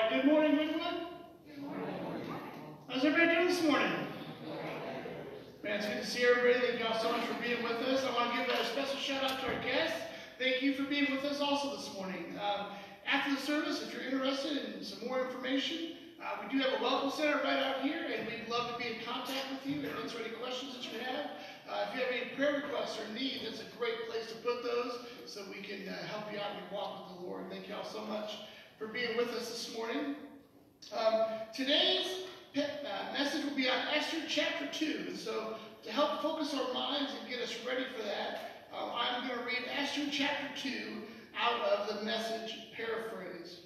Good morning, Winnwood. Good morning. How's everybody doing this morning? Man, it's good to see everybody. Thank y'all so much for being with us. I want to give a special shout out to our guests. Thank you for being with us also this morning. After the service, if you're interested in some more information, we do have a welcome center right out here, and we'd love to be in contact with you and answer any questions that you have. If you have any prayer requests or needs, it's a great place to put those so we can help you out in your walk with the Lord. Thank y'all so much for being with us this morning. Today's message will be on Esther chapter 2. And so to help focus our minds and get us ready for that, I'm going to read Esther chapter 2 out of the Message paraphrase.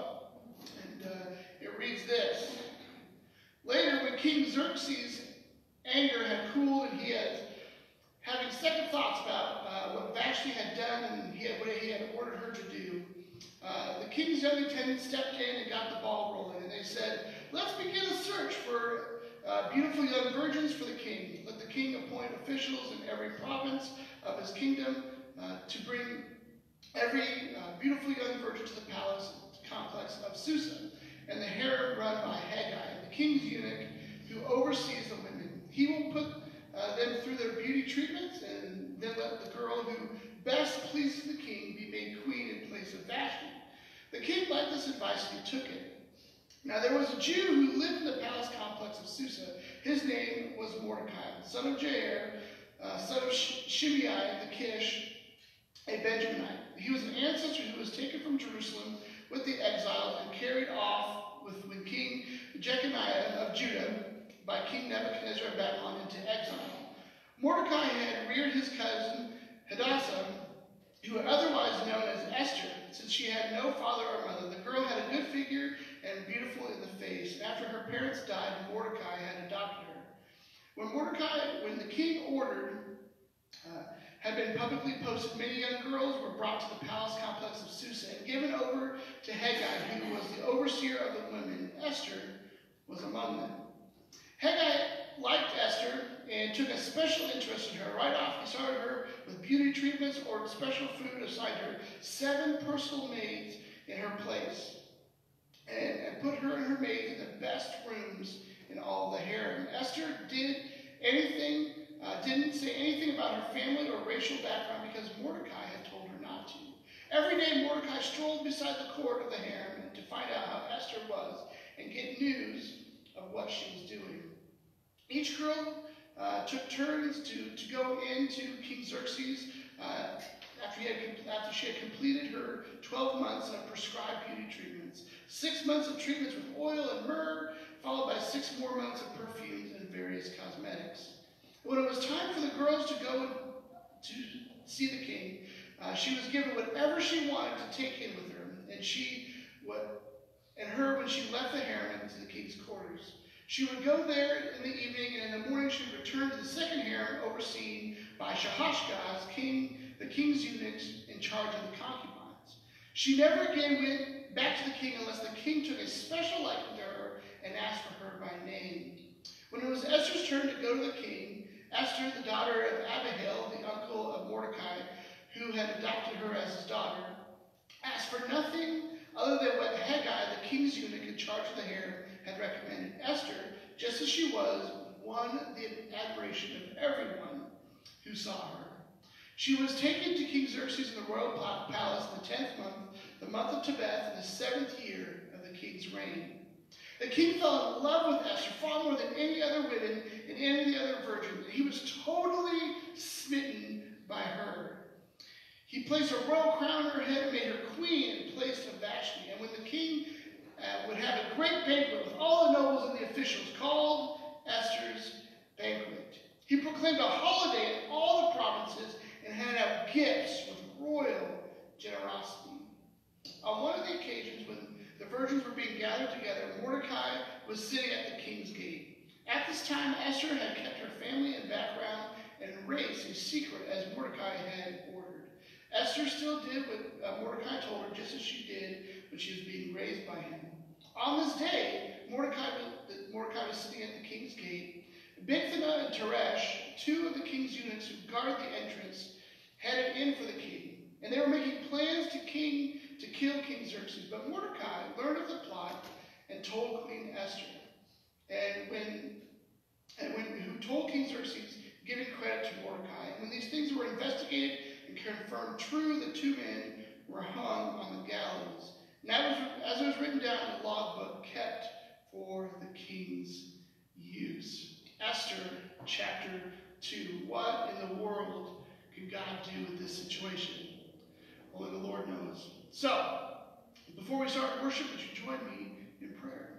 And it reads this. Later, when King Xerxes' anger had cooled and he had having second thoughts about what Vashti had done and what he had ordered her to do, the king's young attendants stepped in and got the ball rolling, and they said, "Let's begin a search for beautiful young virgins for the king. Let the king appoint officials in every province of his kingdom to bring every beautiful young virgin to the palace complex of Susa, and the harem run by Haggai, the king's eunuch who oversees the women. He will put them through their beauty treatments, and then let the girl who best pleases the king be made queen in place of Vashti." The king liked this advice and he took it. Now there was a Jew who lived in the palace complex of Susa. His name was Mordecai, son of Jair, son of Shimei the Kish, a Benjaminite. He was an ancestor who was taken from Jerusalem with the exiles and carried off with King Jeconiah of Judah by King Nebuchadnezzar of Babylon into exile. Mordecai had reared his cousin Hadassah, who was otherwise known as Esther, since she had no father or mother. The girl had a good figure and beautiful in the face. And after her parents died, Mordecai had adopted her. When the king ordered had been publicly posted, many young girls were brought to the palace complex of Susa and given over to Haggai, who was the overseer of the women. Esther was among them. Haggai liked Esther and took a special interest in her. Right off, he started her with beauty treatments or special food, assigned her 7 personal maids in her place, and put her and her maids in the best rooms in all the harem. Esther didn't say anything about her family or racial background because Mordecai had told her not to. Every day, Mordecai strolled beside the court of the harem to find out how Esther was and get news of what she was doing. Each girl took turns to go into King Xerxes after she had completed her 12 months of prescribed beauty treatments. 6 months of treatments with oil and myrrh, followed by 6 more months of perfumes and various cosmetics. When it was time for the girls to go to see the king, she was given whatever she wanted to take in with her, when she left the harem into the king's quarters. She would go there in the evening, and in the morning she would return to the second harem, overseen by Shahashgaz, the king's eunuchs in charge of the concubines. She never again went back to the king unless the king took a special liking to her and asked for her by name. When it was Esther's turn to go to the king, Esther, the daughter of Abihail, the uncle of Mordecai, who had adopted her as his daughter, asked for nothing other than what Haggai, the king's eunuch in charge of the harem, had recommended. Esther, just as she was, won the admiration of everyone who saw her. She was taken to King Xerxes in the royal palace in the 10th month, the month of Tebeth, in the 7th year of the king's reign. The king fell in love with Esther far more than any other women and any of the other virgins. He was totally smitten by her. He placed a royal crown on her head and made her queen in place of Vashti. And when the king would have a great banquet with all the nobles and the officials, called Esther's banquet, he proclaimed a holiday in all the provinces and handed out gifts with royal generosity. On one of the occasions when the virgins were being gathered together, Mordecai was sitting at the king's gate. At this time, Esther had kept her family and background and race a secret, as Mordecai had ordered. Esther still did what Mordecai told her, just as she did when she was being raised by him. On this day, Mordecai was sitting at the king's gate. Bigthana and Teresh, 2 of the king's eunuchs who guarded the entrance, headed in for the king. And they were making plans to kill King Xerxes. But Mordecai learned of the plot confirmed true that 2 men were hung on the gallows. And as it was written down in the logbook kept for the king's use. Esther chapter 2. What in the world could God do with this situation? Only the Lord knows. So, before we start worship, would you join me in prayer?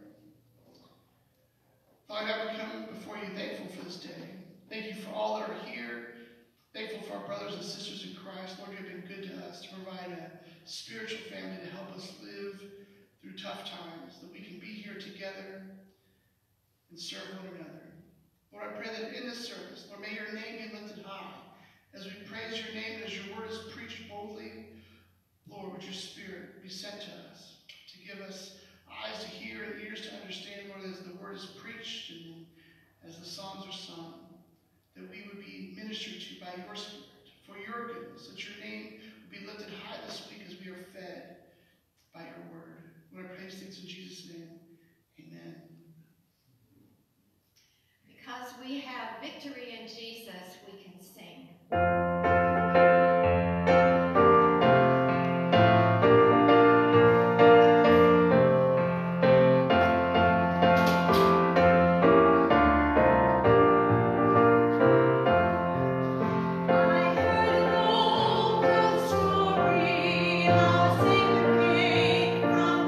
Father God, we come before you thankful for this day. Thank you for all that are here. Thankful for our brothers and sisters in Christ. Lord, you have been good to us to provide a spiritual family to help us live through tough times, that we can be here together and serve one another. Lord, I pray that in this service, Lord, may your name be lifted high. As we praise your name, as your word is preached boldly, Lord, would your spirit be sent to us to give us eyes to hear and ears to understand, Lord, as the word is preached and as the songs are sung, that we would be ministered to by your spirit for your goodness, that your name would be lifted high this week as we are fed by your word. Lord, I pray these things in Jesus' name. Amen. Because we have victory in Jesus, we can sing. From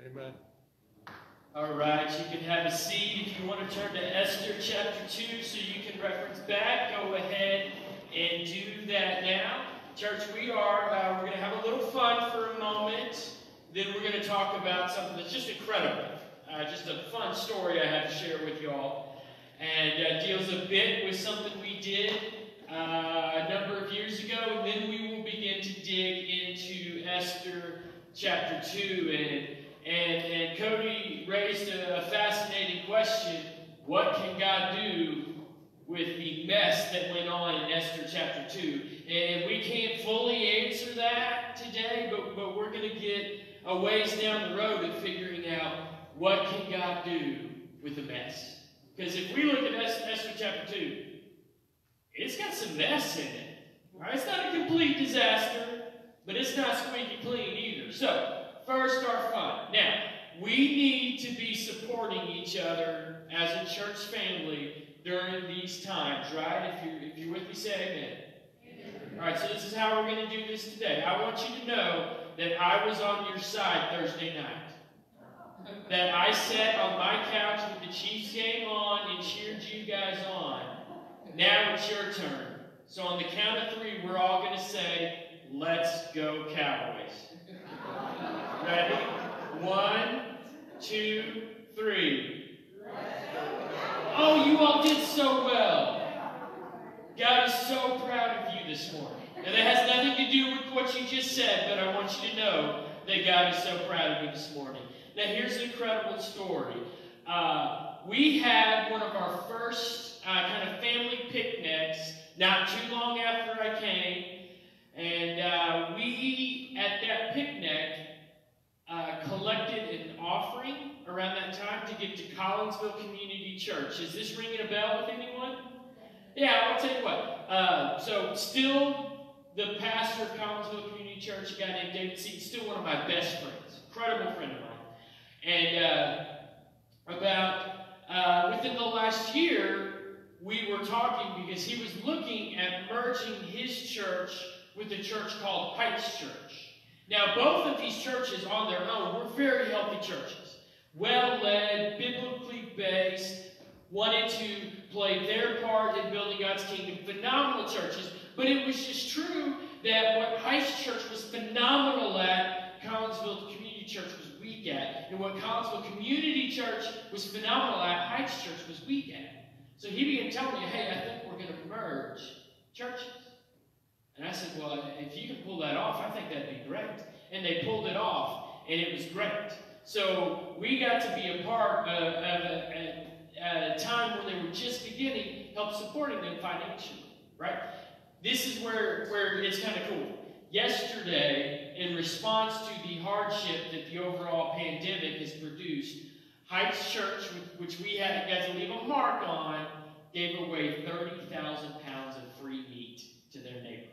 Amen. All right, you can have a seat. If you want to turn to Esther chapter 2 so you can reference back, go ahead and do that now. Church, we're going to have a little fun for a moment. Then we're going to talk about something that's just incredible. Just a fun story I have to share with y'all. And deals a bit with something we did a number of years ago. And then we will begin to dig into Esther chapter 2. And Cody raised a fascinating question. What can God do with the mess that went on in Esther chapter 2? And we can't fully answer that today, but we're going to get a ways down the road of figuring out what can God do with the mess. Because if we look at Esther chapter 2, it's got some mess in it. Right? It's not a complete disaster, but it's not squeaky clean either. So, first, our fun. Now, we need to be supporting each other as a church family during these times, right? If you're with me, say amen. Amen. All right, so this is how we're going to do this today. I want you to know that I was on your side Thursday night. That I sat on my couch with the Chiefs game on and cheered you guys on. Now it's your turn. So on the count of 3, we're all going to say, "Let's go Cowboys." Ready? 1, 2, 3. Oh, you all did so well. God is so proud of you this morning. And that has nothing to do with what you just said, but I want you to know that God is so proud of you this morning. Now, here's an incredible story. We had one of our first kind of family picnics not too long after I came. And we, at that picnic, collected an offering around that time to give to Collinsville Community Church. Is this ringing a bell with anyone? Yeah, I'll tell you what. So still the pastor of Collinsville Community Church, a guy named David Seaton, still one of my best friends. Incredible friend of mine. And within the last year, we were talking because he was looking at merging his church with a church called Heights Church. Now, both of these churches on their own were very healthy churches. Well-led, biblically based, wanted to play their part in building God's kingdom. Phenomenal churches. But it was just true that what Heights Church was phenomenal at, Collinsville Community Church was weak at. And what Collinsville Community Church was phenomenal at, Heights Church was weak at. So he began telling me, "Hey, I think we're going to merge churches." And I said, "Well, if you can pull that off, I think that'd be great." And they pulled it off, and it was great. So we got to be a part of a time when they were just beginning, help supporting them financially, right? This is where it's kind of cool. Yesterday, in response to the hardship that the overall pandemic has produced, Heights Church, which we had got to leave a mark on, gave away 30,000 pounds of free meat to their neighborhood.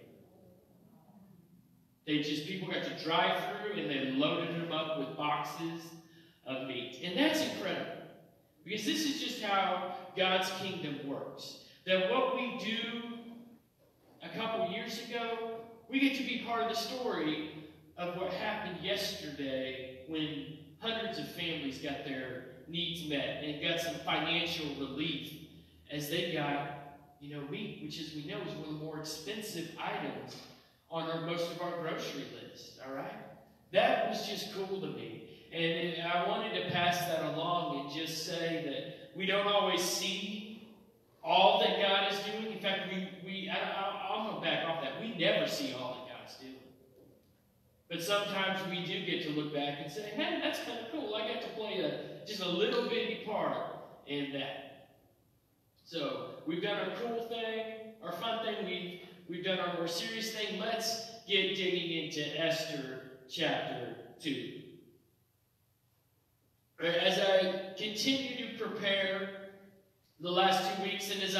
People got to drive through and they loaded them up with boxes of meat. And that's incredible. Because this is just how God's kingdom works. That what we do a couple years ago, we get to be part of the story of what happened yesterday when hundreds of families got their needs met and got some financial relief as they got, meat, which, as we know, is one of the more expensive items on most of our grocery list, all right? That was just cool to me. And I wanted to pass that along and just say that we don't always see all that God is doing. In fact, I'm going to back off that. We never see all that God's doing. But sometimes we do get to look back and say, "Hey, that's kind of cool. I got to play just a little bitty part in that." So we've done our cool thing, our fun thing. We've done our more serious thing. Let's get digging into Esther chapter 2. As I continue to prepare the last 2 weeks, and as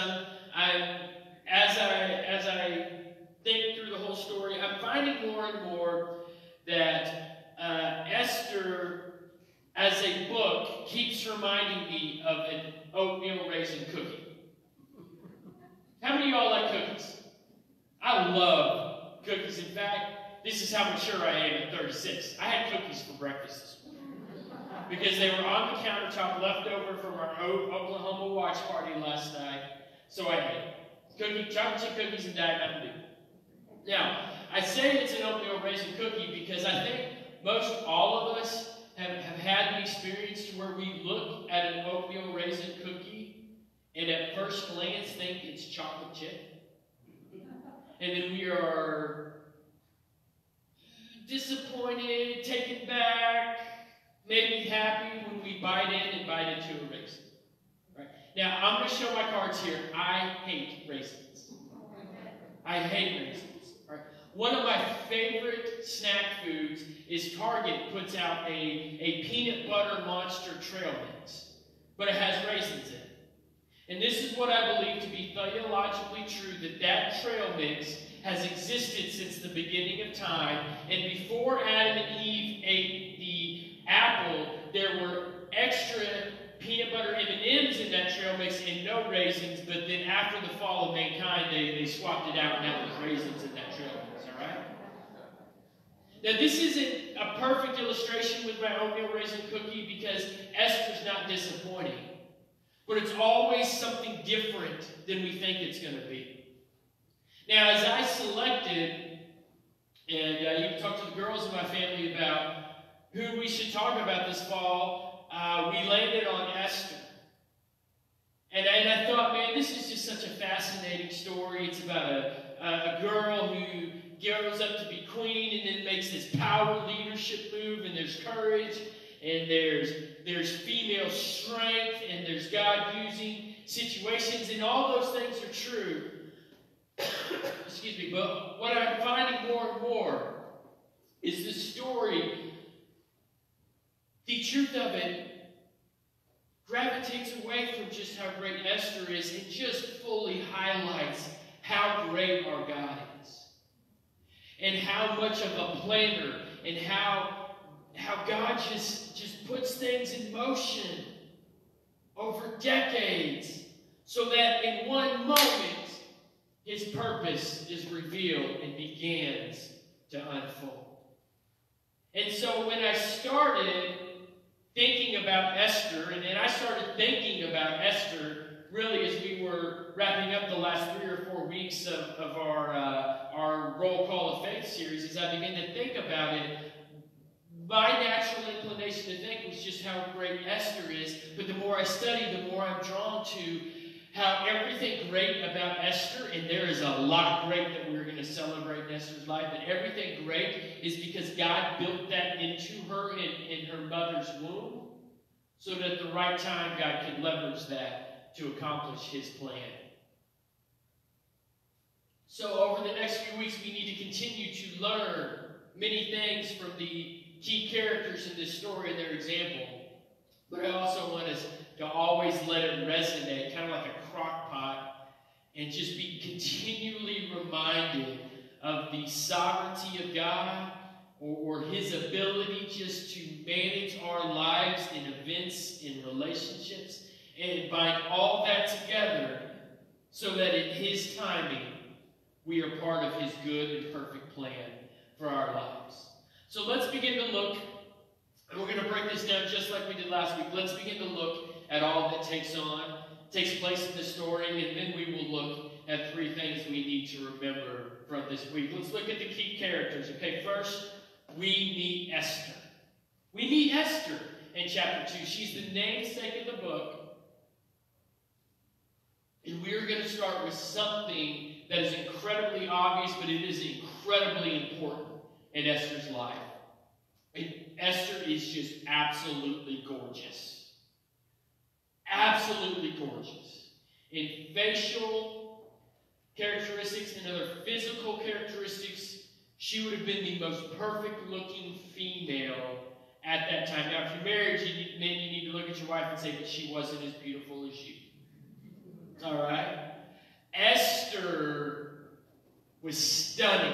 I think through the whole story, I'm finding more and more that Esther, as a book, keeps reminding me of an oatmeal raisin cookie. How many of y'all like cookies? I love cookies. In fact, this is how mature I am at 36. I had cookies for breakfast this morning. because they were on the countertop left over from our Oklahoma watch party last night. So I ate chocolate chip cookies and Diet Mountain Dew. Now, I say it's an oatmeal raisin cookie because I think most all of us have had the experience to where we look at an oatmeal raisin cookie and at first glance think it's chocolate chip. And then we are disappointed, taken back, maybe happy when we bite in and bite into a raisin. Right? Now, I'm going to show my cards here. I hate raisins. I hate raisins. Right? One of my favorite snack foods is Target puts out a peanut butter monster trail mix, but it has raisins in it. And this is what I believe to be theologically true, that trail mix has existed since the beginning of time. And before Adam and Eve ate the apple, there were extra peanut butter M&Ms in that trail mix and no raisins. But then after the fall of mankind, they swapped it out and now there's raisins in that trail mix. All right? Now, this isn't a perfect illustration with my oatmeal raisin cookie because Esther's not disappointing. But it's always something different than we think it's going to be. Now, as I selected, and even talked to the girls in my family about who we should talk about this fall, we landed on Esther. And I thought, man, this is just such a fascinating story. It's about a girl who grows up to be queen and then makes this power leadership move, and there's courage, and there's female strength, and there's God using situations, and all those things are true. Excuse me, but what I'm finding more and more is the story, the truth of it, gravitates away from just how great Esther is and just fully highlights how great our God is. And how much of a planner and how God just puts things in motion over decades so that in one moment His purpose is revealed and begins to unfold. And so when I started thinking about Esther, and I started thinking about Esther really as we were wrapping up the last 3 or 4 weeks of our Roll Call of Faith series, as I began to think about it, my natural inclination to think was just how great Esther is. But the more I study, the more I'm drawn to how everything great about Esther, and there is a lot great that we're going to celebrate in Esther's life, but everything great is because God built that into her in her mother's womb, so that at the right time God could leverage that to accomplish His plan. So over the next few weeks, we need to continue to learn many things from the key characters in this story and their example. But I also want us to always let it resonate, kind of like a crock pot, and just be continually reminded of the sovereignty of God or His ability just to manage our lives in events, in relationships, and bind all that together so that in His timing, we are part of His good and perfect plan for our lives. So let's begin to look, and we're going to break this down just like we did last week. Let's begin to look at all that takes place in the story, and then we will look at 3 things we need to remember from this week. Let's look at the key characters. Okay, first, we meet Esther. We meet Esther in chapter 2. She's the namesake of the book. And we're going to start with something that is incredibly obvious, but it is incredibly important in Esther's life. And Esther is just absolutely gorgeous. Absolutely gorgeous. In facial characteristics and other physical characteristics, she would have been the most perfect-looking female at that time. Now, if you're married, you need to look at your wife and say that she wasn't as beautiful as you. All right? Esther was stunning.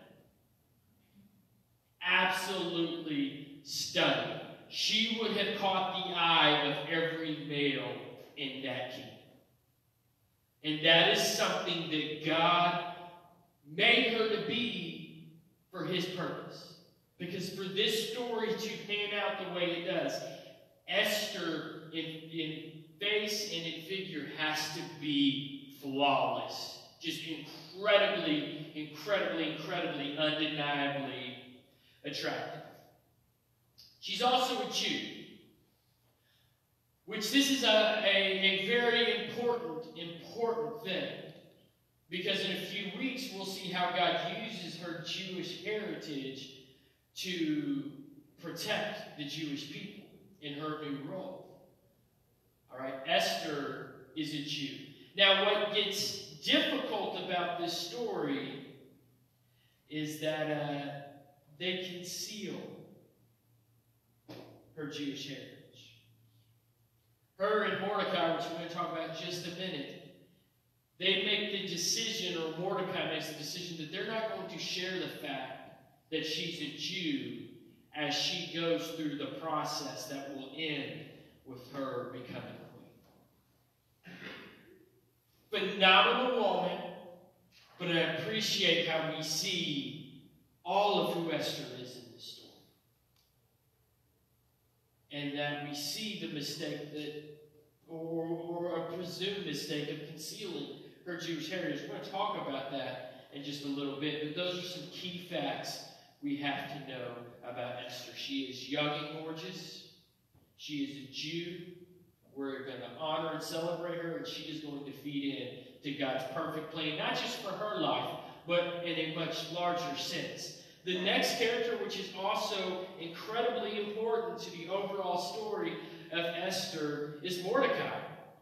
Absolutely stunning. She would have caught the eye of every male in that kingdom. And that is something that God made her to be for His purpose. Because for this story to pan out the way it does, Esther in face and in figure has to be flawless. Just incredibly, undeniably attractive. She's also a Jew, which this is a very important thing. Because in a few weeks, we'll see how God uses her Jewish heritage to protect the Jewish people in her new role. All right, Esther is a Jew. Now, what gets difficult about this story is that they conceal her Jewish heritage. Her and Mordecai, which we're going to talk about in just a minute, they make the decision, or Mordecai makes the decision, that they're not going to share the fact that she's a Jew as she goes through the process that will end with her becoming queen. Phenomenal woman, but I appreciate how we see all of who Esther is in this story. And that we see the mistake that, or a presumed mistake of concealing her Jewish heritage. We're going to talk about that in just a little bit, but those are some key facts we have to know about Esther. She is young and gorgeous. She is a Jew. We're going to honor and celebrate her, and she is going to feed in to God's perfect plan, not just for her life, but in a much larger sense. The next character, which is also incredibly important to the overall story of Esther, is Mordecai.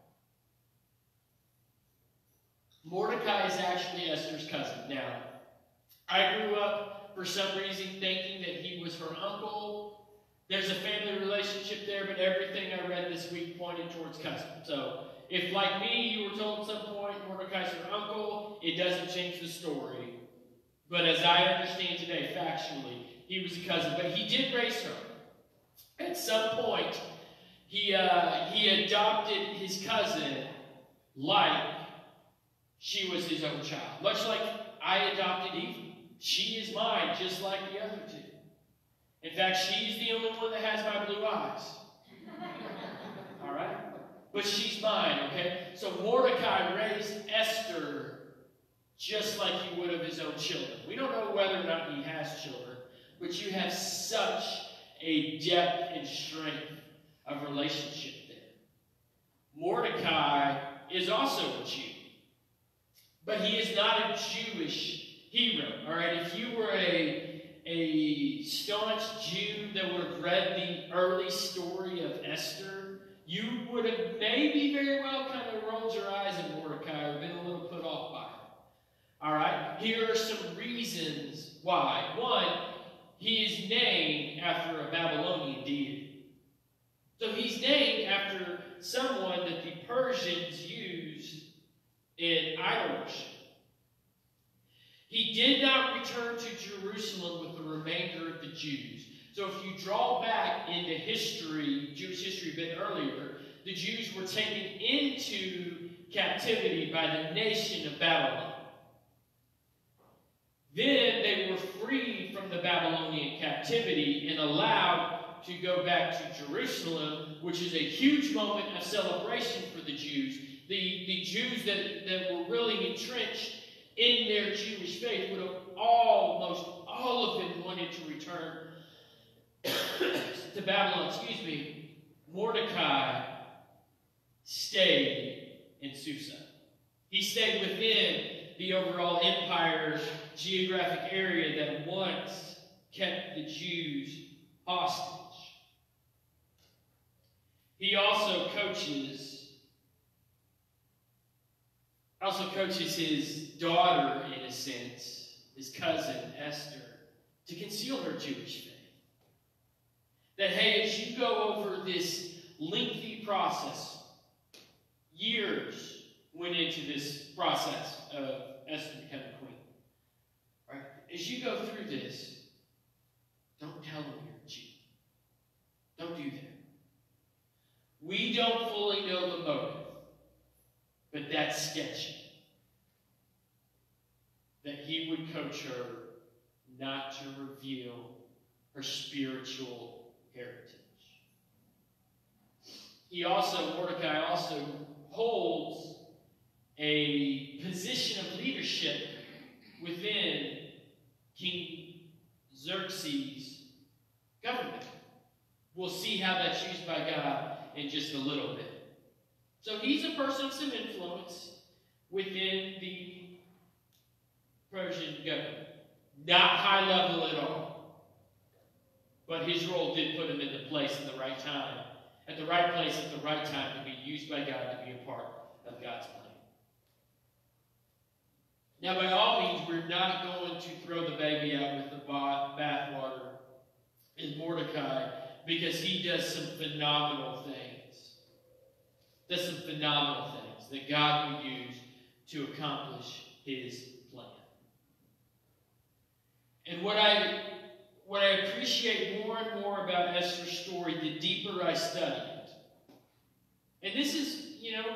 Mordecai is actually Esther's cousin. Now, I grew up, for some reason, thinking that he was her uncle. There's a family relationship there, but everything I read this week pointed towards cousin. So, if, like me, you were told at some point Mordecai's her uncle, it doesn't change the story. But as I understand today, factually, he was a cousin. But he did raise her. At some point, he adopted his cousin like she was his own child. Much like I adopted Eve. She is mine, just like the other two. In fact, she's the only one that has my blue eyes. All right? But she's mine, okay? So Mordecai raised Esther just like he would of his own children. We don't know whether or not he has children, but you have such a depth and strength of relationship there. Mordecai is also a Jew, but he is not a Jewish hero. All right, if you were a staunch Jew that would have read the early story of Esther, you would have maybe very well kind of rolled your eyes at Mordecai or been a little put off by him. All right, here are some reasons why. One, he is named after a Babylonian deity. So he's named after someone that the Persians used in idol worship. He did not return to Jerusalem with the remainder of the Jews. So if you draw back into history, Jewish history a bit earlier, the Jews were taken into captivity by the nation of Babylon. Then they were freed from the Babylonian captivity and allowed to go back to Jerusalem, which is a huge moment of celebration for the Jews. The Jews that were really entrenched in their Jewish faith would have almost all of them wanted to return to Babylon. Mordecai stayed in Susa. He stayed within the overall empire's geographic area that once kept the Jews hostage. He also coaches his daughter, in a sense, his cousin, Esther, to conceal her Jewish faith. That, hey, as you go over this lengthy process, years went into this process of Esther becoming queen. Right? As you go through this, don't tell them you're a Jew. Don't do that. We don't fully know the motive, but that's sketchy. That he would coach her not to reveal her spiritual heritage. Mordecai also holds a position of leadership within King Xerxes' government. We'll see how that's used by God in just a little bit. So he's a person of some influence within the Persian government. Not high level at all. But his role did put him in the place in the right time. At the right place at the right time to be used by God to be a part of God's plan. Now, by all means, we're not going to throw the baby out with the bathwater in Mordecai because he does some phenomenal things. Does some phenomenal things that God will use to accomplish his plan. And what I appreciate more and more about Esther's story, the deeper I study it. And this is,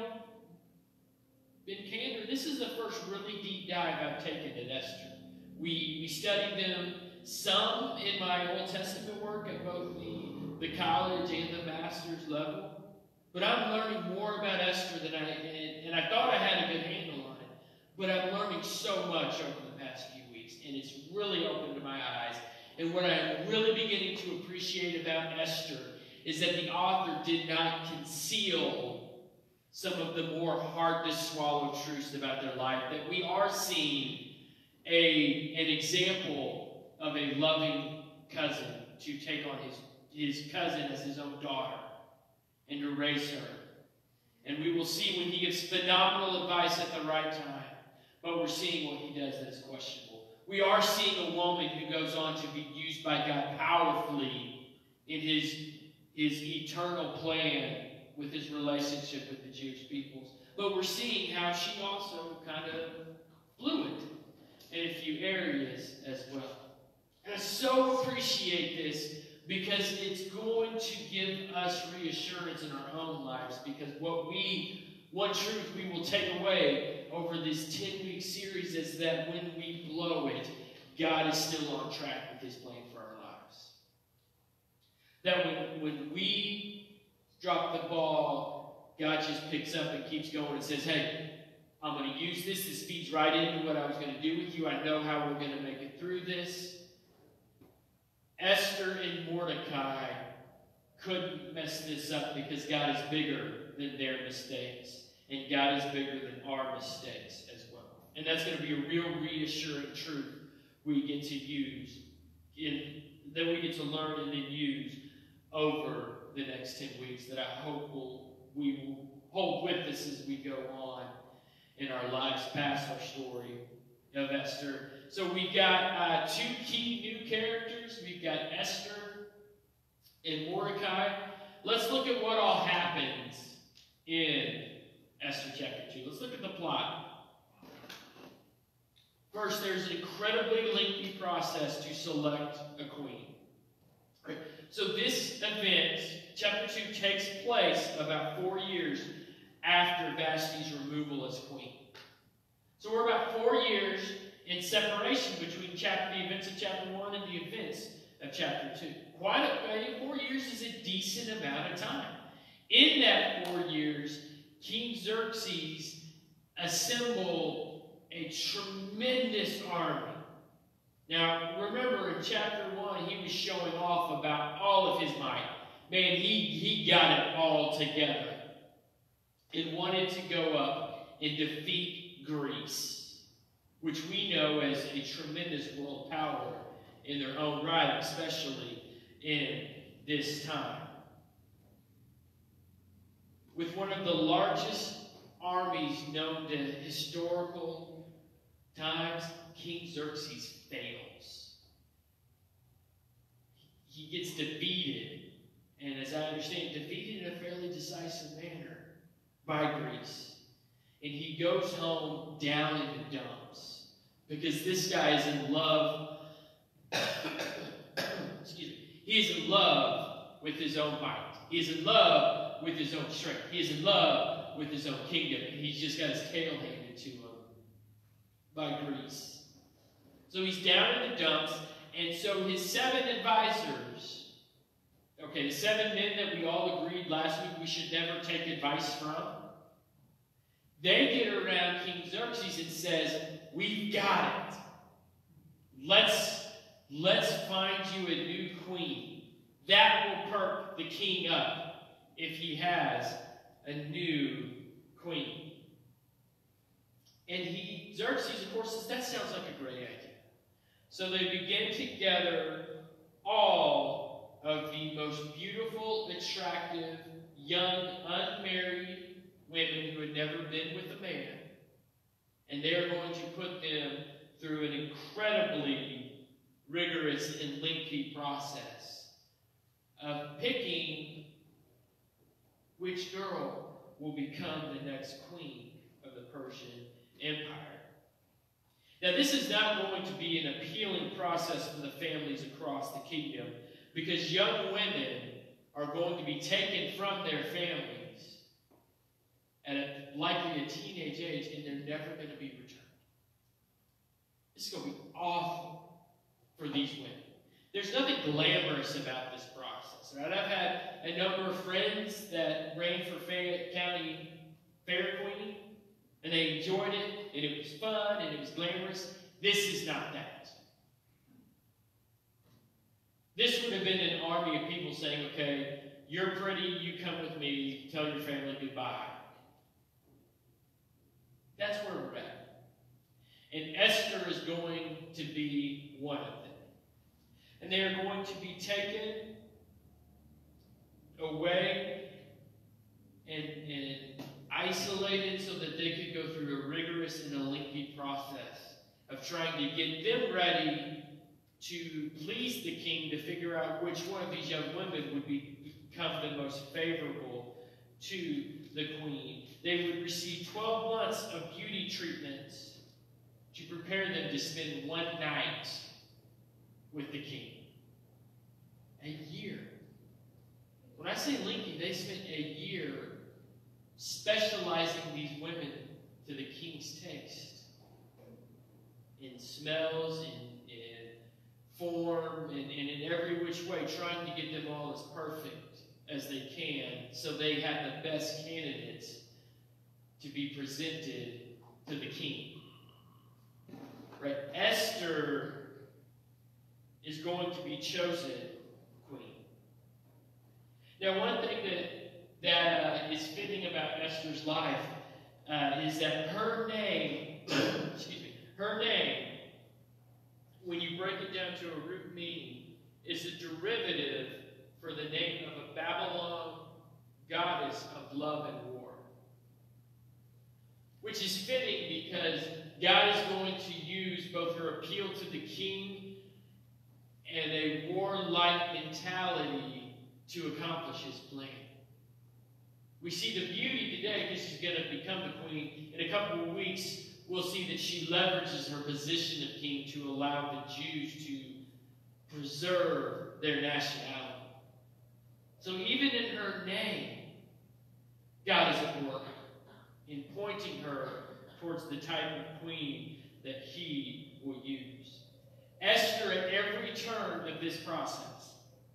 in candor, this is the first really deep dive I've taken at Esther. We studied them some in my Old Testament work at both the college and the master's level. But I'm learning more about Esther than I thought I had a good handle on it. But I'm learning so much over the past few weeks, and it's really opened my eyes. And what I'm really beginning to appreciate about Esther is that the author did not conceal some of the more hard-to-swallow truths about their life, that we are seeing an example of a loving cousin to take on his cousin as his own daughter and to raise her. And we will see when he gives phenomenal advice at the right time, but we're seeing what he does that is questionable. We are seeing a woman who goes on to be used by God powerfully in his eternal plan with his relationship with the Jewish peoples. But we're seeing how she also kind of blew it in a few areas as well. And I so appreciate this because it's going to give us reassurance in our own lives, because one truth we will take away over this 10-week series is that when we blow it, God is still on track with his plan for our lives. That when we drop the ball, God just picks up and keeps going and says, hey, I'm going to use this. This feeds right into what I was going to do with you. I know how we're going to make it through this. Esther and Mordecai couldn't mess this up because God is bigger than their mistakes. And God is bigger than our mistakes as well. And that's going to be a real reassuring truth we get to use, that we get to learn and then use over the next 10 weeks, that I hope we will hold with us as we go on in our lives past our story of Esther. So we've got two key new characters. We've got Esther and Mordecai. Let's look at what all happens in Esther chapter 2. Let's look at the plot. First, there's an incredibly lengthy process to select a queen. Right? So this event, chapter 2, takes place about 4 years after Vashti's removal as queen. So we're about 4 years in separation between the events of chapter 1 and the events of chapter 2. 4 years is a decent amount of time. In that 4 years, King Xerxes assembled a tremendous army. Now, remember in chapter 1, he was showing off about all of his might. Man, he got it all together and wanted to go up and defeat Greece, which we know as a tremendous world power in their own right, especially in this time. With one of the largest armies known to historical times, King Xerxes fails. He gets defeated, and as I understand, defeated in a fairly decisive manner by Greece. And he goes home down in the dumps because this guy is in love. Excuse me. He is in love with his own might. He is in love with his own strength. He is in love with his own kingdom. And he's just got his tail handed to him by Greece. So he's down in the dumps. And so his 7 advisors, okay, the 7 men that we all agreed last week we should never take advice from, they get around King Xerxes and says, we've got it. Let's find you a new queen. That will perk the king up if he has a new queen. And Xerxes, of course, says, that sounds like a great idea. So they begin to gather all of the most beautiful, attractive, young, unmarried women who had never been with a man. And they're going to put them through an incredibly rigorous and lengthy process of picking which girl will become the next queen of the Persian Empire. Now, this is not going to be an appealing process for the families across the kingdom, because young women are going to be taken from their families at likely a teenage age, and they're never going to be returned. This is going to be awful for these women. There's nothing glamorous about this process, right? I've had a number of friends that ran for Fayette County Fair Queen, and they enjoyed it, and it was fun, and it was glamorous. This is not that. This would have been an army of people saying, okay, you're pretty, you come with me, tell your family goodbye. That's where we're at. And Esther is going to be one of them. And they are going to be taken away and isolated so that they could go through a rigorous and a lengthy process of trying to get them ready to please the king, to figure out which one of these young women would become the most favorable to the queen. They would receive 12 months of beauty treatments to prepare them to spend one night with the king. A year. When I say lengthy, they spent a year specializing these women to the king's taste. In smells, in form, and in every which way, trying to get them all as perfect as they can so they have the best candidates to be presented to the king. Right? Esther is going to be chosen queen. Now, one thing that is fitting about Esther's life is that her name, her name, when you break it down to a root meaning, is a derivative for the name of a Babylon goddess of love and war. Which is fitting because God is going to use both her appeal to the king and a warlike mentality to accomplish his plan. We see the beauty today because she's going to become the queen. In a couple of weeks, we'll see that she leverages her position of king to allow the Jews to preserve their nationality. So even in her name, God is at work in pointing her towards the type of queen that he will use. Esther, at every turn of this process,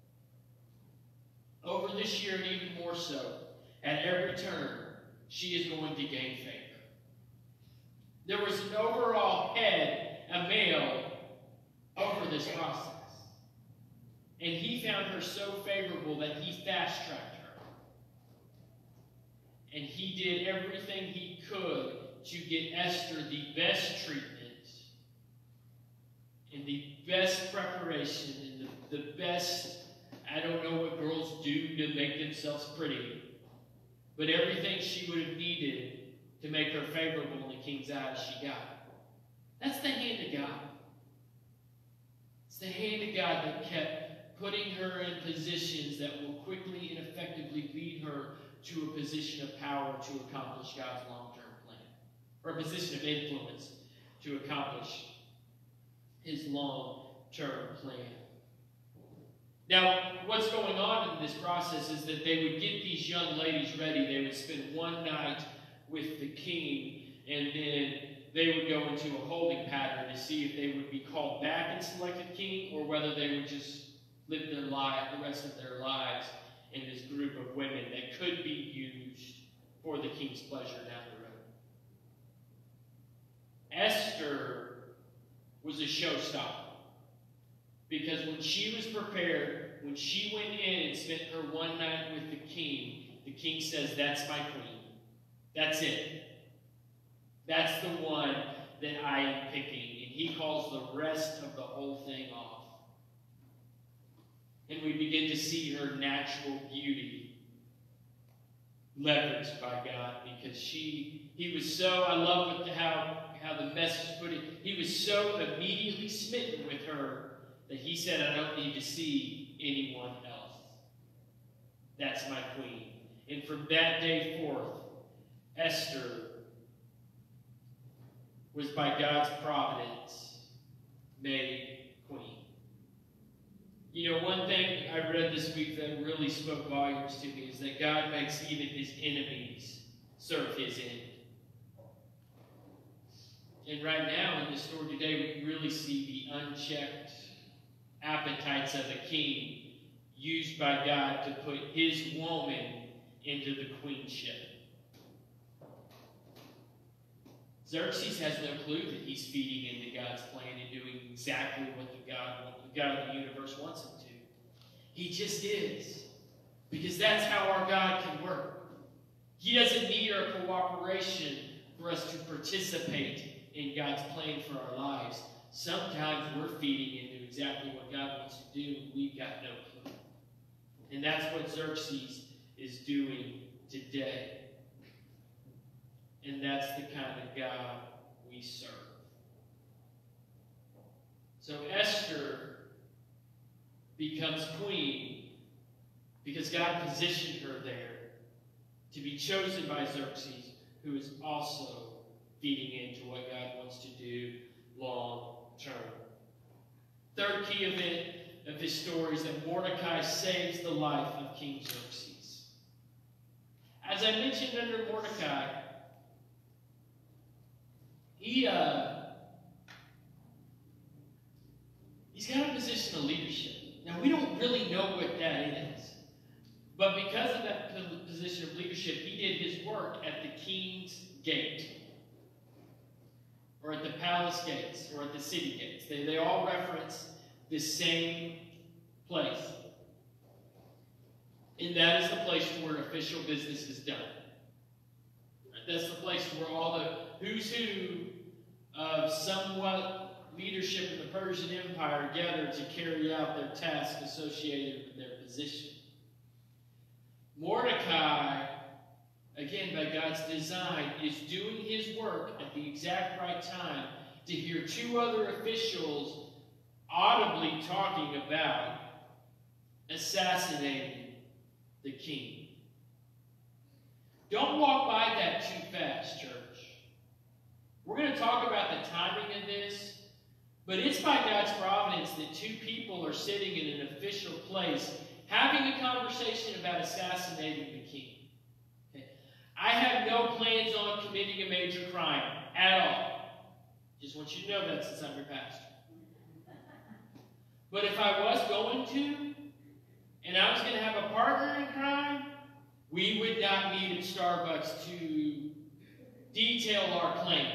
over this year and even more so, at every turn, she is going to gain favor. There was an overall head, a male, over this process. And he found her so favorable that he fast-tracked her. And he did everything he could to get Esther the best treatment and the best preparation and the best, I don't know what girls do to make themselves pretty, but everything she would have needed to make her favorable in the king's eyes, she got. That's the hand of God. It's the hand of God that kept putting her in positions that will quickly and effectively lead her to a position of power to accomplish God's long-term plan, or a position of influence to accomplish his long-term plan. Now, what's going on in this process is that they would get these young ladies ready. They would spend one night with the king, and then they would go into a holding pattern to see if they would be called back and selected king, or whether they would just live their life, the rest of their lives in this group of women that could be used for the king's pleasure down the road. Esther was a showstopper. Because when she was prepared, when she went in and spent her one night with the king says, "That's my queen. That's it. That's the one that I am picking." And he calls the rest of the whole thing off. And we begin to see her natural beauty leveraged by God, because he was so, I love how the message put it, he was so immediately smitten with her that he said, "I don't need to see anyone else. That's my queen." And from that day forth, Esther was by God's providence made queen. You know, one thing I read this week that really spoke volumes to me is that God makes even his enemies serve his end. And right now in the story today, we really see the unchecked appetites of a king used by God to put his woman into the queenship. Xerxes has no clue that he's feeding into God's plan and doing exactly what the God of the universe wants him to. He just is. Because that's how our God can work. He doesn't need our cooperation for us to participate in God's plan for our lives. Sometimes we're feeding into exactly what God wants to do, and we've got no clue. And that's what Xerxes is doing today. And that's the kind of God we serve. So Esther becomes queen because God positioned her there to be chosen by Xerxes, who is also feeding into what God wants to do long term. Third key event of this story is that Mordecai saves the life of King Xerxes. As I mentioned under Mordecai, he's got a position of leadership. Now, we don't really know what that is. But because of that position of leadership, he did his work at the king's gate, or at the palace gates, or at the city gates. They all reference the same place. And that is the place where official business is done. That's the place where all the who's who of somewhat leadership in the Persian Empire gathered to carry out their task associated with their position. Mordecai, again by God's design, is doing his work at the exact right time to hear two other officials audibly talking about assassinating the king. Don't walk by that too fast, church. We're going to talk about the timing of this, but it's by God's providence that two people are sitting in an official place having a conversation about assassinating the king. Okay. I have no plans on committing a major crime at all. Just want you to know that since I'm your pastor. But if I was going to, and I was going to have a partner in crime, we would not meet at Starbucks to detail our plan.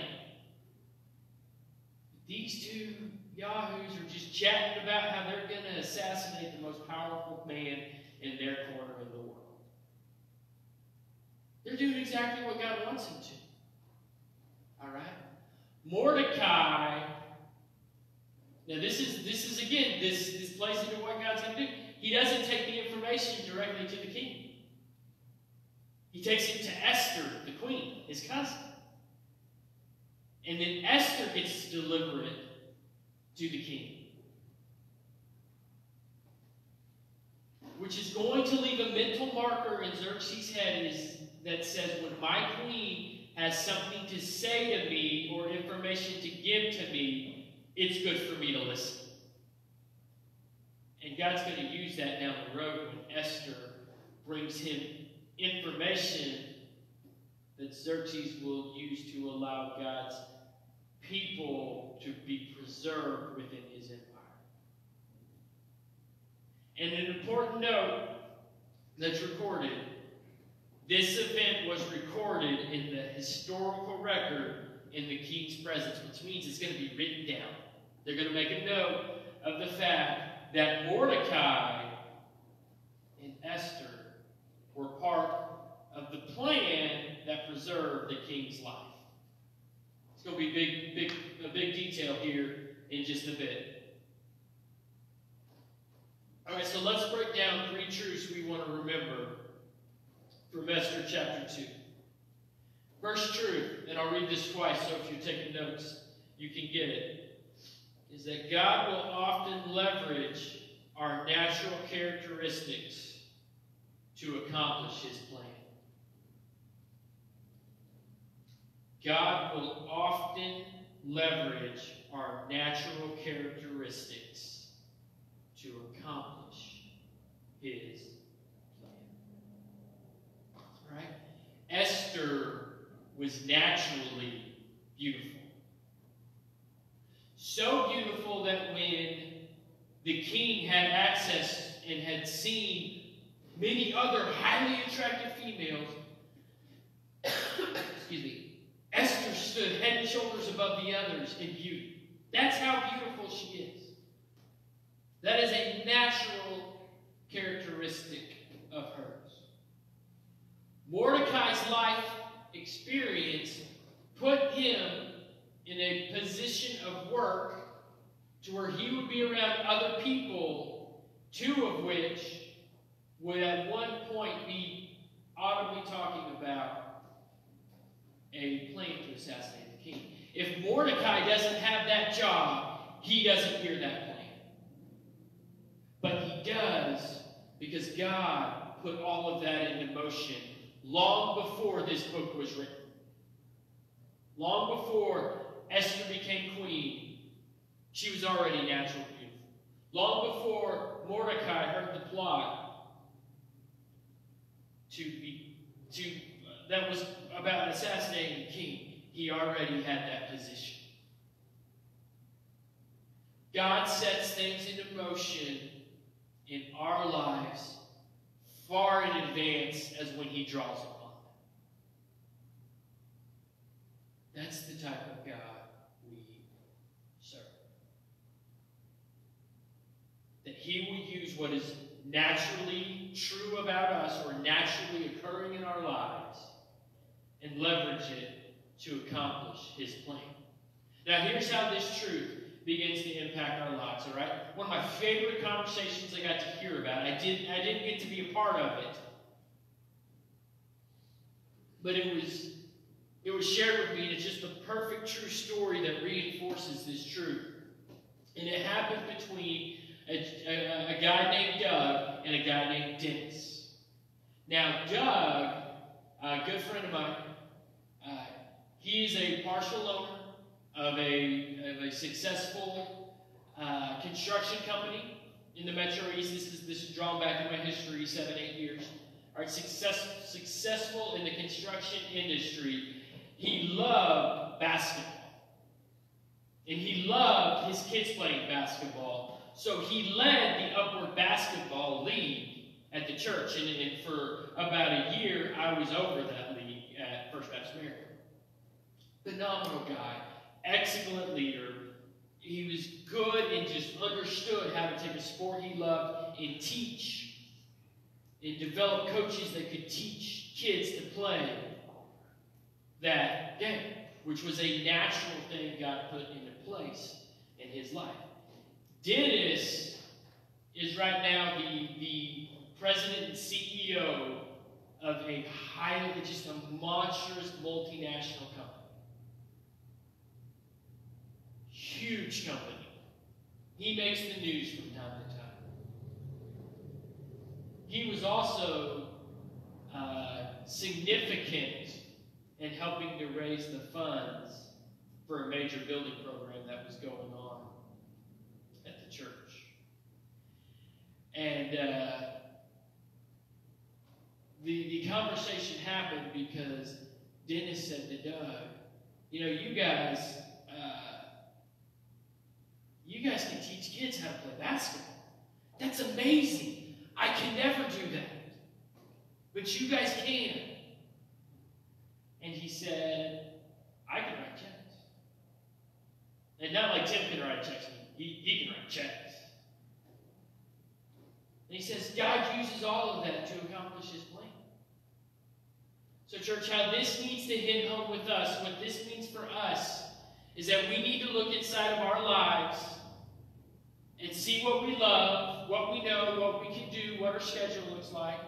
These two yahoos are just chatting about how they're going to assassinate the most powerful man in their corner of the world. They're doing exactly what God wants them to. All right? Mordecai, now this is again, this plays into what God's going to do. He doesn't take the information directly to the king. He takes it to Esther, the queen, his cousin. And then Esther gets to deliver it to the king. Which is going to leave a mental marker in Xerxes' head that says, when my queen has something to say to me or information to give to me, it's good for me to listen. And God's going to use that down the road when Esther brings him information that Xerxes will use to allow God's people to be preserved within his empire. And an important note that's recorded, this event was recorded in the historical record in the king's presence, which means it's going to be written down. They're going to make a note of the fact that Mordecai and Esther were part of the plan that preserved the king's life. It's going to be a big detail here in just a bit. All right, so let's break down 3 truths we want to remember from Esther chapter 2. First truth, and I'll read this twice, so if you're taking notes, you can get it, is that God will often leverage our natural characteristics to accomplish his plan. God will often leverage our natural characteristics to accomplish his plan. All right? Esther was naturally beautiful. So beautiful that when the king had access and had seen many other highly attractive females, excuse me, Esther stood head and shoulders above the others in beauty. That's how beautiful she is. That is a natural characteristic of hers. Mordecai's life experience put him in a position of work to where he would be around other people, 2 of which would at one point be audibly talking about a plan to assassinate the king. If Mordecai doesn't have that job, he doesn't hear that plan. But he does because God put all of that into motion long before this book was written. Long before Esther became queen, she was already naturally beautiful. Long before Mordecai heard the plot that was about assassinating the king, he already had that position. God sets things into motion in our lives far in advance as when he draws upon them. That's the type of God we serve. That he will use what is naturally true about us or naturally occurring in our lives and leverage it to accomplish his plan. Now here's how this truth begins to impact our lives, all right? One of my favorite conversations I got to hear about, I didn't get to be a part of it, but it was shared with me, and it's just the perfect true story that reinforces this truth. And it happened between a guy named Doug and a guy named Dennis. Now, Doug, a good friend of mine, he's a partial owner of a successful construction company in the Metro East. This is drawn back in my history, 7-8 years. All right, successful in the construction industry. He loved basketball. And he loved his kids playing basketball. So he led the Upward Basketball League at the church. And for about a year, I was over that league at First Baptist America. Phenomenal guy. Excellent leader. He was good and just understood how to take a sport he loved and teach. And develop coaches that could teach kids to play that game, which was a natural thing God put into place in his life. Dennis is right now the president and CEO of just a monstrous multinational company. Huge company. He makes the news from time to time. He was also significant in helping to raise the funds for a major building program that was going on at the church. And the conversation happened because Dennis said to Doug, you guys can teach kids how to play basketball. That's amazing. I can never do that. But you guys can. And he said, I can write checks. And not like Tim can write checks. He can write checks. And he says, God uses all of that to accomplish his plan. So church, how this needs to hit home with us, what this means for us, is that we need to look inside of our lives and see what we love, what we know, what we can do, what our schedule looks like.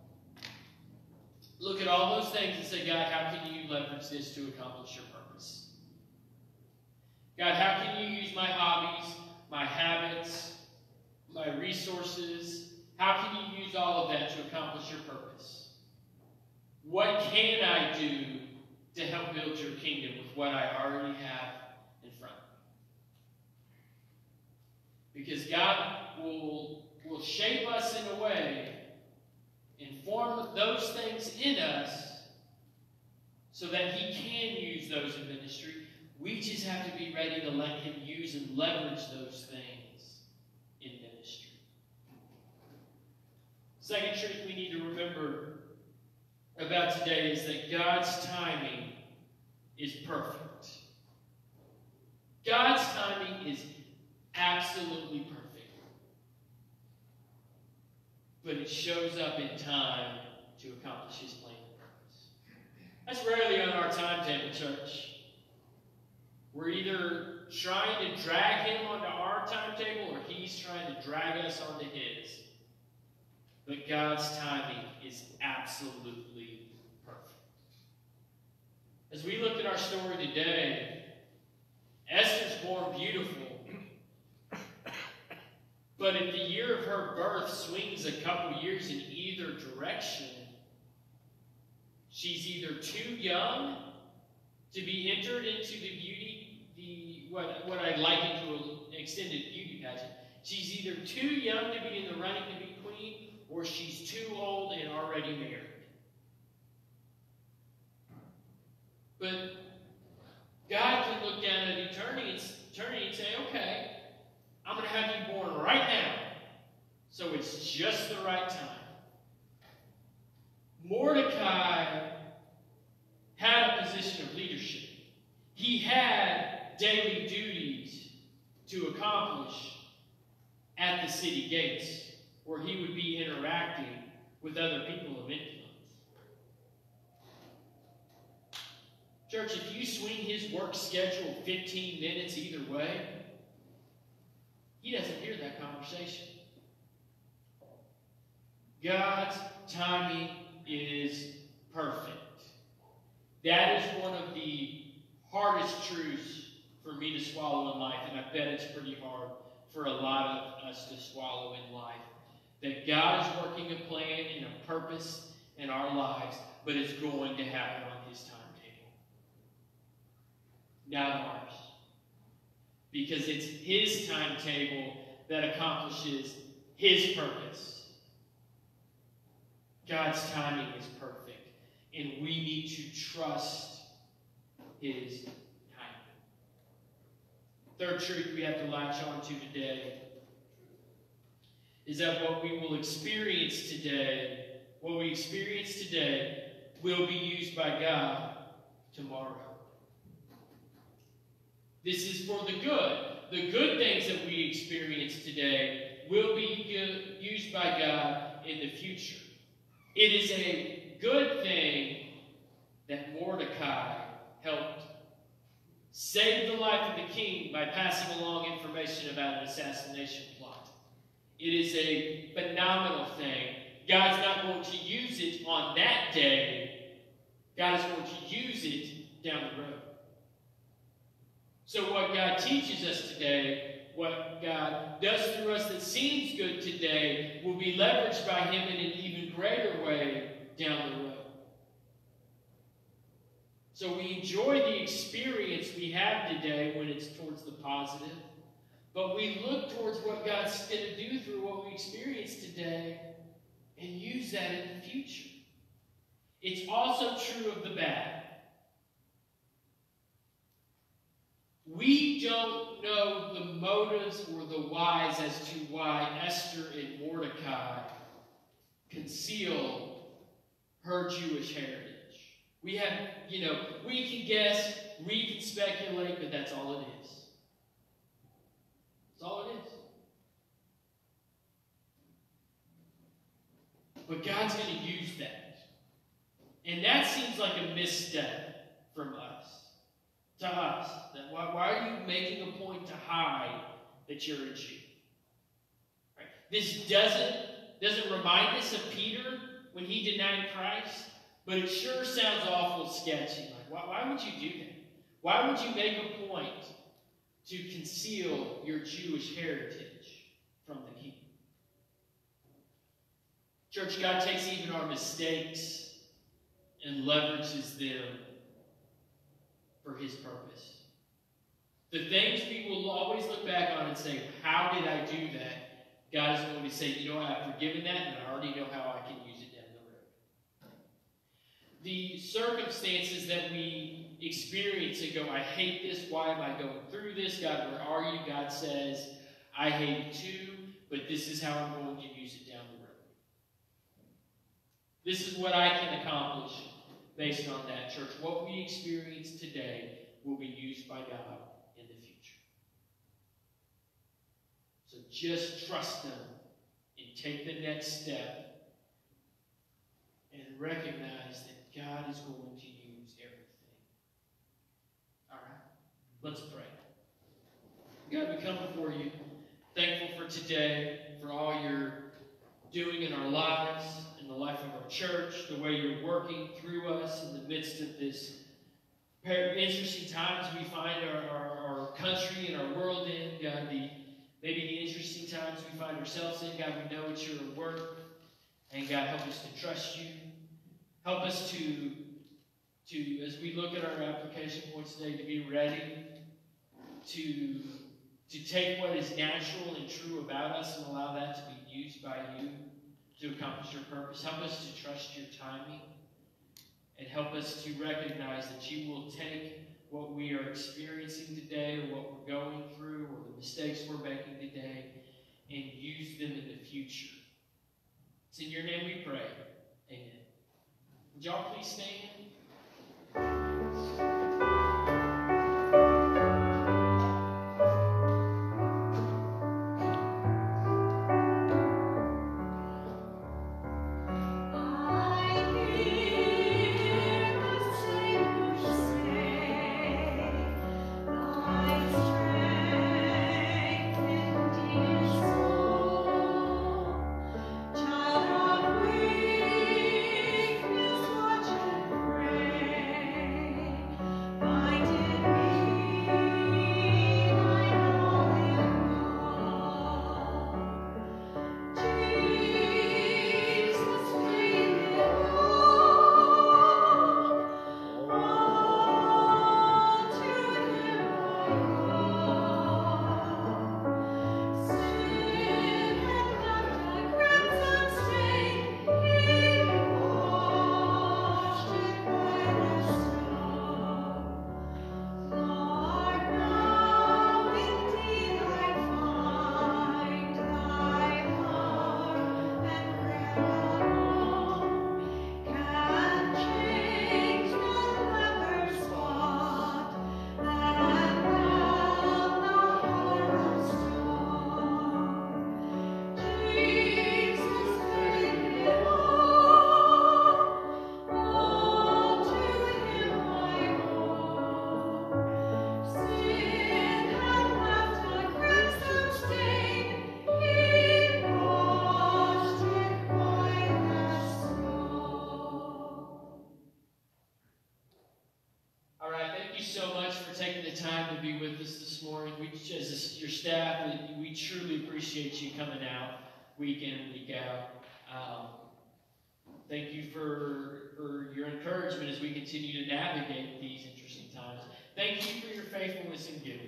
Look at all those things and say, God, how can you leverage this to accomplish your purpose? God, how can you use my hobbies, my habits, my resources? How can you use all of that to accomplish your purpose? What can I do to help build your kingdom with what I already have in front of me? Because God will shape us in a way, inform those things in us, so that he can use those in ministry. We just have to be ready to let him use and leverage those things in ministry. Second truth we need to remember about today is that God's timing is perfect. God's timing is absolutely perfect. But it shows up in time to accomplish his plan and purpose. That's rarely on our timetable, church. We're either trying to drag him onto our timetable or he's trying to drag us onto his. But God's timing is absolutely perfect. As we look at our story today, Esther's born beautiful. But if the year of her birth swings a couple years in either direction, she's either too young to be entered into what I liken to an extended beauty pageant. She's either too young to be in the running to be queen, or she's too old and already married. But God can look down at eternity and say, okay, I'm going to have you born right now, so it's just the right time. Mordecai had a position of leadership. He had daily duties to accomplish at the city gates, where he would be interacting with other people of influence. Church, if you swing his work schedule 15 minutes either way, he doesn't hear that conversation. God's timing is perfect. That is one of the hardest truths for me to swallow in life, and I bet it's pretty hard for a lot of us to swallow in life. That God is working a plan and a purpose in our lives, but it's going to happen on his timetable, not ours. Because it's his timetable that accomplishes his purpose. God's timing is perfect, and we need to trust his timing. Third truth we have to latch on to today is that what we experience today will be used by God tomorrow. This is for the good. The good things that we experience today will be used by God in the future. It is a good thing that Mordecai helped save the life of the king by passing along information about an assassination plot. It is a phenomenal thing. God's not going to use it on that day. God is going to use it down the road. So what God teaches us today, what God does through us that seems good today, will be leveraged by him in an even greater way down the road. So we enjoy the experience we have today when it's towards the positive, but we look towards what God's going to do through what we experience today and use that in the future. It's also true of the bad. We don't know the motives or the whys as to why Esther and Mordecai conceal her Jewish heritage. We have, we can guess, we can speculate, but that's all it is. That's all it is. But God's going to use that. And that seems like a misstep from us. To us. That why are you making a point to hide that you're a Jew? Right? This doesn't remind us of Peter when he denied Christ, but it sure sounds awful sketchy. Like, why would you do that? Why would you make a point to conceal your Jewish heritage from the king? Church, God takes even our mistakes and leverages them for his purpose. The things we will always look back on and say, how did I do that? God is going to say, I've forgiven that, and I already know how I can use it down the road. The circumstances that we experience and go, I hate this, why am I going through this? God, where are you? God says, I hate it too, but this is how I'm going to use it down the road. This is what I can accomplish based on that, church. What we experience today will be used by God in the future. So just trust Him and take the next step and recognize that God is going to use everything. All right? Let's pray. God, we come before you, thankful for today, for all you're doing in our lives, in the life of our church, the way you're working through us in the midst of this interesting times we find our country and our world in. God, maybe the interesting times we find ourselves in. God, we know it's your work. And God, help us to trust you. Help us to as we look at our application points today, to be ready to take what is natural and true about us and allow that to be used by you to accomplish your purpose. Help us to trust your timing, and help us to recognize that you will take what we are experiencing today, or what we're going through, or the mistakes we're making today, and use them in the future. It's in your name we pray. Amen. Would y'all please stand? Your staff, we truly appreciate you coming out week in and week out. Thank you for your encouragement as we continue to navigate these interesting times. Thank you for your faithfulness in giving.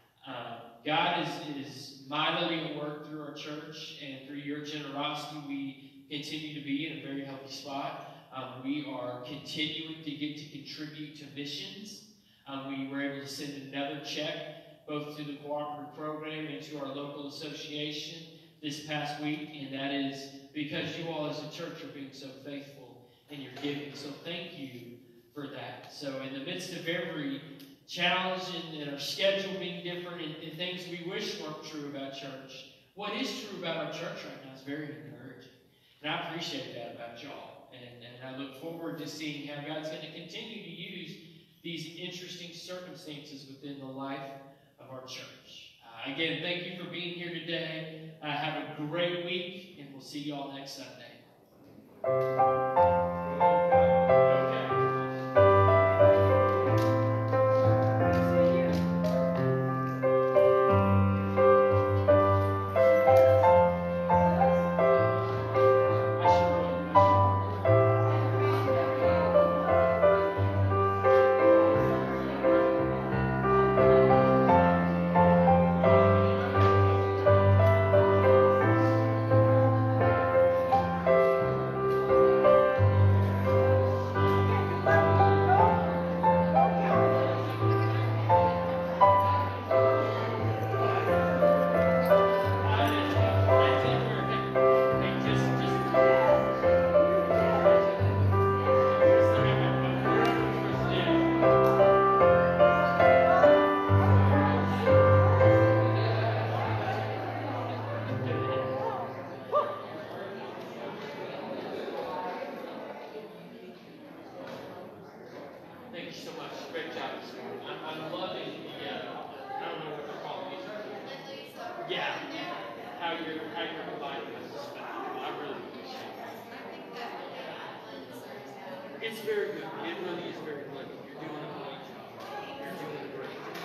God is mightily at work through our church, and through your generosity, we continue to be in a very healthy spot. We are continuing to get to contribute to missions. We were able to send another check both to the cooperative program and to our local association this past week, and that is because you all as a church are being so faithful in your giving. So thank you for that. So in the midst of every challenge and our schedule being different and things we wish weren't true about church, what is true about our church right now is very encouraging. And I appreciate that about y'all. And I look forward to seeing how God's going to continue to use these interesting circumstances within the life of our church. Again, thank you for being here today. Have a great week, and we'll see y'all next Sunday. Thank you so much. Great job this morning. I'm loving the, I don't know what they're calling these. Yeah. How you're providing us this morning. I really appreciate it. It's very good. It really is very good. You're doing a great job. You're doing a great job.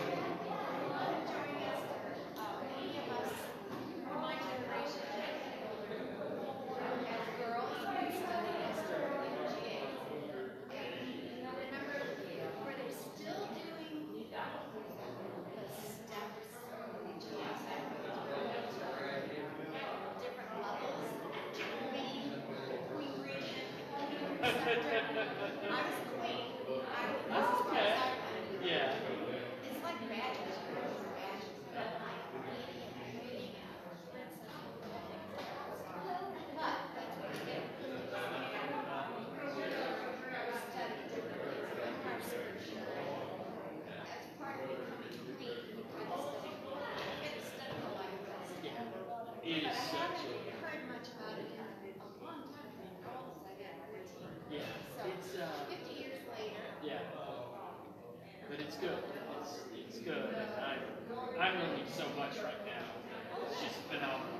Okay. Yeah. It's like badges. It is such a, heard much about it in a long time ago. yeah. It's 50 years later. yeah. But it's good. It's good. I'm learning so much right now. It's just phenomenal.